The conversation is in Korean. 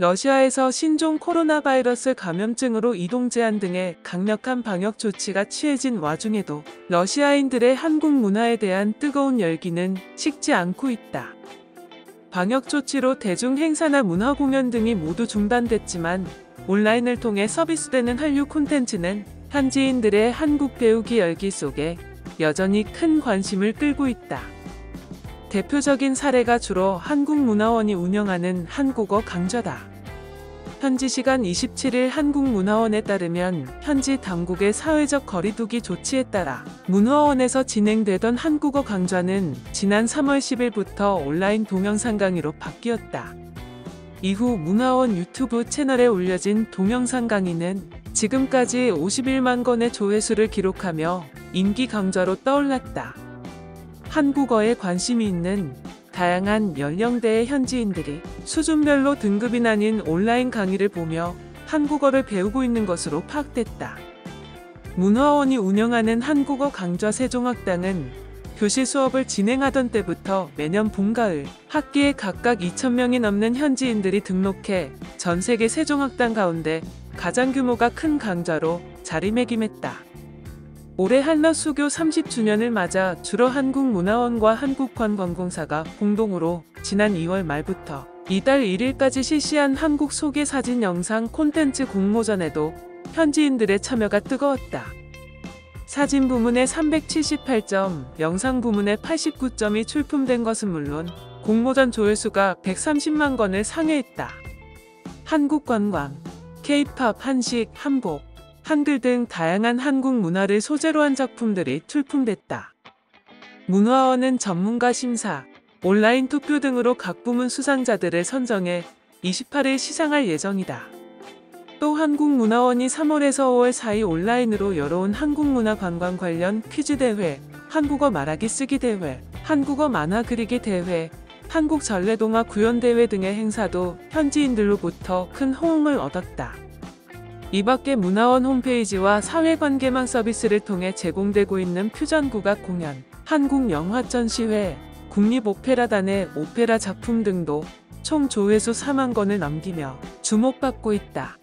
러시아에서 신종 코로나 바이러스 감염증으로 이동 제한 등의 강력한 방역 조치가 취해진 와중에도 러시아인들의 한국 문화에 대한 뜨거운 열기는 식지 않고 있다. 방역 조치로 대중 행사나 문화 공연 등이 모두 중단됐지만 온라인을 통해 서비스되는 한류 콘텐츠는 현지인들의 한국 배우기 열기 속에 여전히 큰 관심을 끌고 있다. 대표적인 사례가 주로 한국문화원이 운영하는 한국어 강좌다. 현지 시간 27일 한국문화원에 따르면 현지 당국의 사회적 거리두기 조치에 따라 문화원에서 진행되던 한국어 강좌는 지난 3월 10일부터 온라인 동영상 강의로 바뀌었다. 이후 문화원 유튜브 채널에 올려진 동영상 강의는 지금까지 51만 건의 조회수를 기록하며 인기 강좌로 떠올랐다. 한국어에 관심이 있는 다양한 연령대의 현지인들이 수준별로 등급이 나뉜 온라인 강의를 보며 한국어를 배우고 있는 것으로 파악됐다. 문화원이 운영하는 한국어 강좌 세종학당은 교실 수업을 진행하던 때부터 매년 봄, 가을 학기에 각각 2,000명이 넘는 현지인들이 등록해 전 세계 세종학당 가운데 가장 규모가 큰 강좌로 자리매김했다. 올해 한러 수교 30주년을 맞아 주로 한국문화원과 한국관광공사가 공동으로 지난 2월 말부터 이달 1일까지 실시한 한국 소개 사진 영상 콘텐츠 공모전에도 현지인들의 참여가 뜨거웠다. 사진 부문에 378점, 영상 부문에 89점이 출품된 것은 물론 공모전 조회수가 130만 건을 상회했다. 한국 관광, K-팝, 한식, 한복, 한글 등 다양한 한국 문화를 소재로 한 작품들이 출품됐다. 문화원은 전문가 심사, 온라인 투표 등으로 각 부문 수상자들을 선정해 28일 시상할 예정이다. 또 한국문화원이 3월에서 5월 사이 온라인으로 열어온 한국문화 관광 관련 퀴즈 대회, 한국어 말하기 쓰기 대회, 한국어 만화 그리기 대회, 한국 전래동화 구연 대회 등의 행사도 현지인들로부터 큰 호응을 얻었다. 이 밖에 문화원 홈페이지와 사회관계망 서비스를 통해 제공되고 있는 퓨전국악 공연, 한국영화전시회, 국립오페라단의 오페라 작품 등도 총 조회수 4만 건을 넘기며 주목받고 있다.